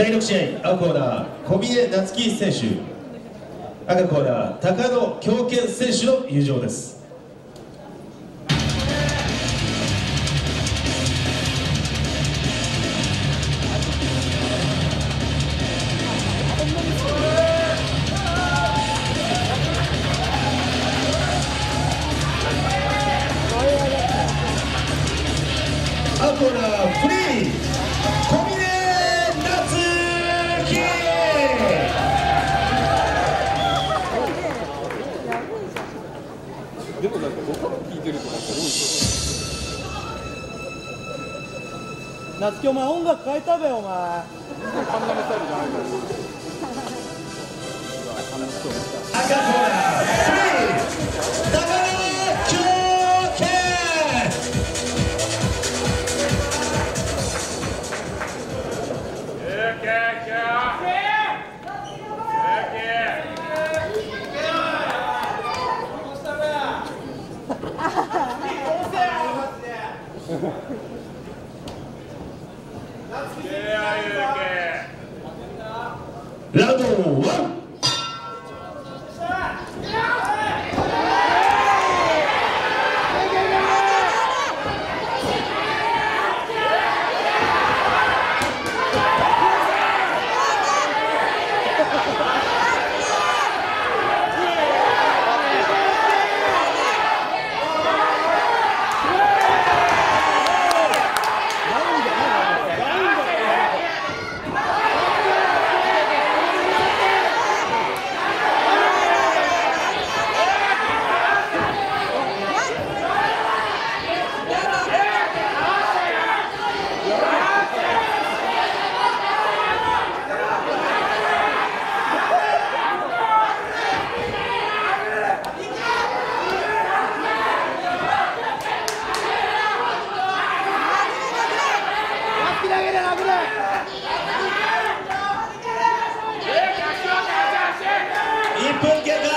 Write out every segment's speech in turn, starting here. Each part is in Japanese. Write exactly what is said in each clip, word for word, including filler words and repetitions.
だいろく試合、青コーナー小峰夏樹選手、赤コーナー高野強健選手の入場です。青コーナーフリー小峰夏樹。 でもなんか僕が聞いてるとかって多い夏樹、お前音楽変えたべ、お前。 カンナメスタイルじゃないから赤コーナーフリー高野強健。ラウンドワン。いっぷん経過。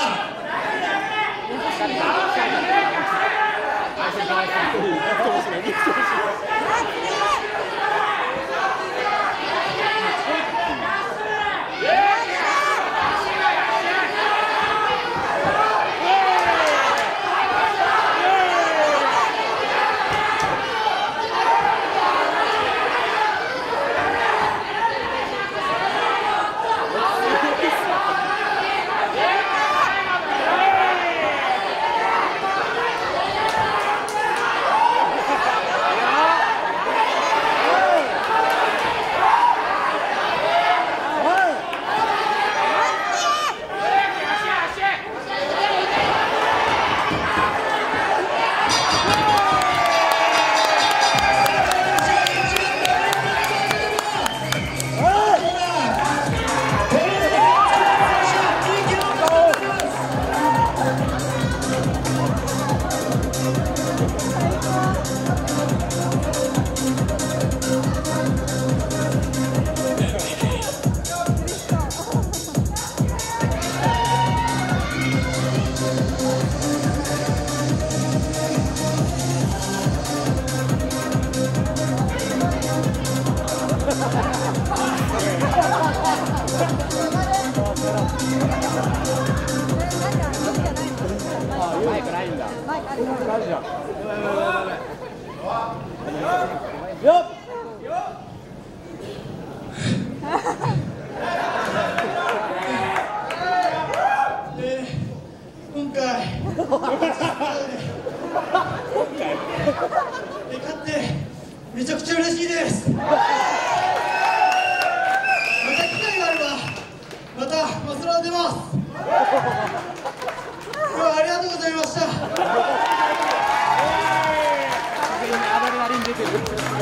マイクないんだ。マイクあるじゃん。よっ。 今回勝ってめちゃくちゃ嬉しいです。また機会があればまたマスラー出ます。今日はありがとうございました。 アドレナリン出てる。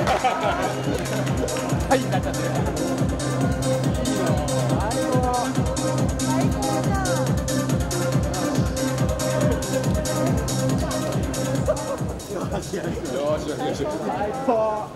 はい、なっちゃってる。 よしよしよし。 最高。